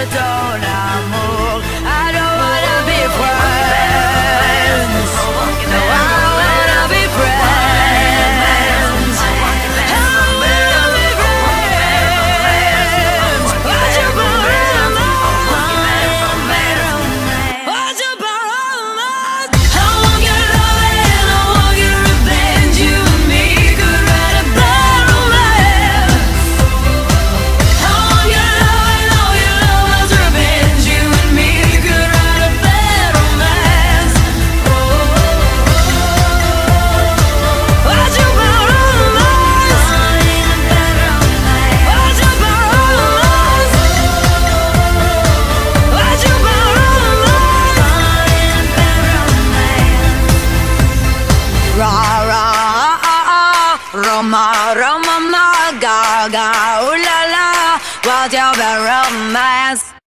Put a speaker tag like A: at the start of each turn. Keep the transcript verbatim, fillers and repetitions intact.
A: ton amour. I don't wanna be friends. No, I wanna be friends. I wanna be friends. What you put in my What you put in my I want your love and I want your revenge. You and me could write a bad romance. I want your love and all your love was revenge. You and me could write a bad romance. Oh, what you put in my What you put in What you put Ra ra Roma Roma ma ga ga ooh la la, what's your bad romance?